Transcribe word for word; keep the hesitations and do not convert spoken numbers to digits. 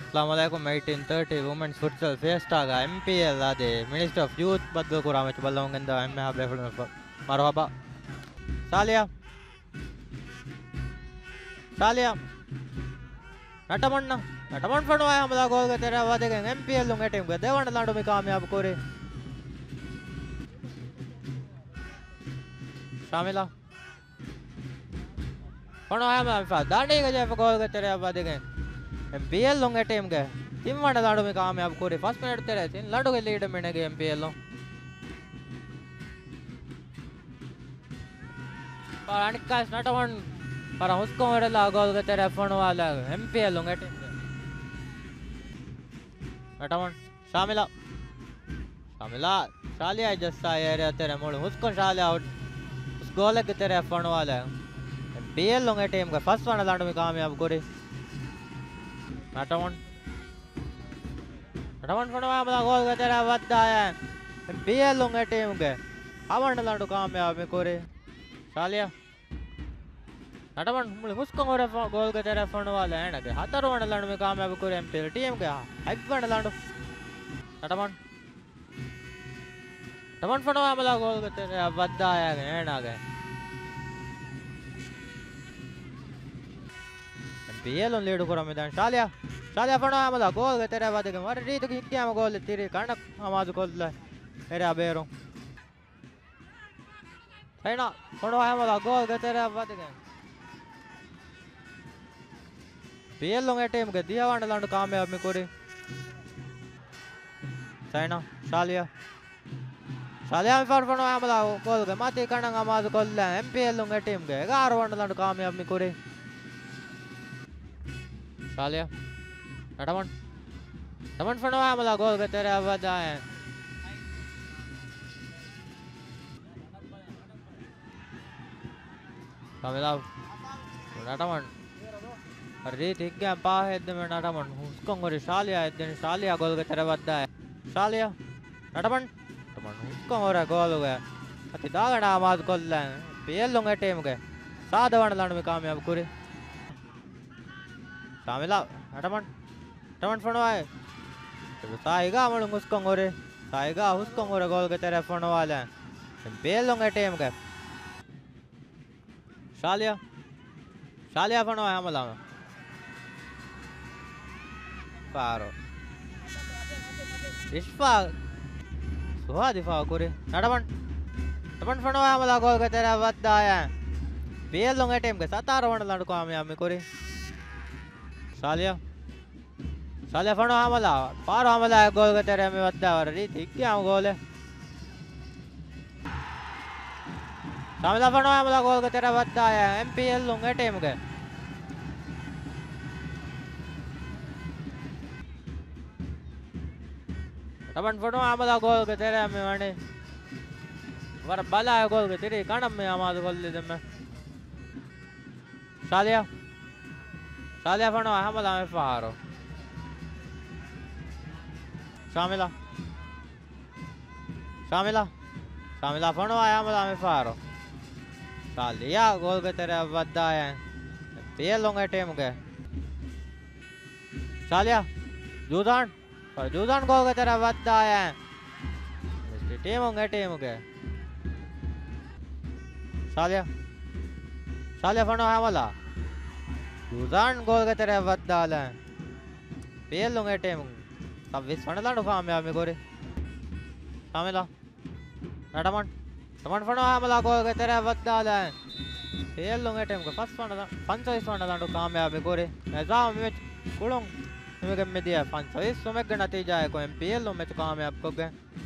Assalamualaikum eighteen thirty Women's Futsal Fiesta ga M P L ade Minister of Youth baddu kurame balongenda emme habe fulme marhaba Salia Salia Natamanna Nataman fanwa hamla gol ga tera wade ge M P L lunge team ga Dewan Landu me कामयाब करे Shamila fanwa hamla fa dani ga je gol ga tera wade ge M P L lunge team ga Dewan Landu me कामयाब करे first minute tera tin Landu ge lead mine ge M P L lo पर अनिकाश नटवन पर उसको मेरे लागोल के तेरे phone वाला M P L लूँगा टीम के नटवन शामिला शामिला शालिया जस्सा ये रे तेरे मोड़ उसको शालिया आउट उस गोल के तेरे फोन वाला M P L लूँगा टीम का फर्स्ट वन लाडू में कामयाब करे नटवन नटवन फोन वाला गोल के तेरे वद्दा है M P L लूँगा टीम के आवन लाडू कामयाब में करे शालिया नटवन मुझे उसको मेरे गोल के तेरे फोन वाला है ना के हाथारो वन लाडू में कामयाब करे M P L टीम के हाइप वन लाडू नटवन नटवन फोन वाला गोल के तेरे वद्दा है ना के M P L लीड करो मैदान शालिया शालिया फोन वाला गोल के तेरे वद्दे के मारे रीत की क्या गोल तेरे कणक आवाज गोल ले मेरे अबेरो है ना फोन वाला गोल के तेरे वद्दे के P L लोगे टीम के दिया वांड लांड कामयाब में करे सैना शालिया शालिया में फर फनो आमला गोल के माती कणंग आवाज गोल ले M P L लोगे टीम के ग्यारह वांड लांड कामयाब में करे शालिया नटवन नटवन फनो आमला गोल के तेरे वजह है शामिला नटवन अरे ठीक है पा है इधर में नटवन उसको गोरी शालिया इधर शालिया गोल के तेरे वद्दा है शालिया नटवन नटवन उसको गोरा गोल हो गया अति दागना आवाज गोल ले P L लोगे टीम के सात वन लांड में कामयाब करे शामिला नटवन नटवन फोन आए तो साइगा मलूंग उसको गोरे साइगा उसको गोरे गोल के तेरे फोन वाले P L लोगे टीम के शालिया शालिया फोन आया मला पारो इश्फा सुहा दिफा करे नटवन नटवन फोन आया मला गोल के तेरे वद्दा है P L लोगे टीम के सतारह वन लांड कामयाब में करे शालिया शालिया फोन आया मला पारो हमला है गोल के तेरे में वद्दा और री ठीक क्या गोल है शामिला फोन आया मला गोल के तेरे वद्दा है M P L लोगे टीम के नटवन फोन आया मला गोल के तेरे में वाने वर बाला है गोल के तेरे कणम में आवाज गोल ले मैं शालिया शालिया फोन आया मला में फारो शामिला शामिला शामिला फोन आया मला में फारो शालिया गोल के तेरे वद्दा है P L लोगे टीम के शालिया जूदान पर जूदान गोल के तेरे वद्दा है टीम होंगे टीम के शालिया शालिया फोन आया मला जूदान गोल के तेरे वद्दा है P L लोगे टीम सब विस फोन लाडू कामयाब में करे शामिला नटवन नटवन फोन आया मला गोल के तेरे वद्दा है P L लोगे टीम को फर्स्ट फोन पंचाईस फोन लाडू कामयाब में करे ऐसा मैच कुड़ों में दिया पंचाईस सौ में नतीजा है को M P L मैच कामयाब को गए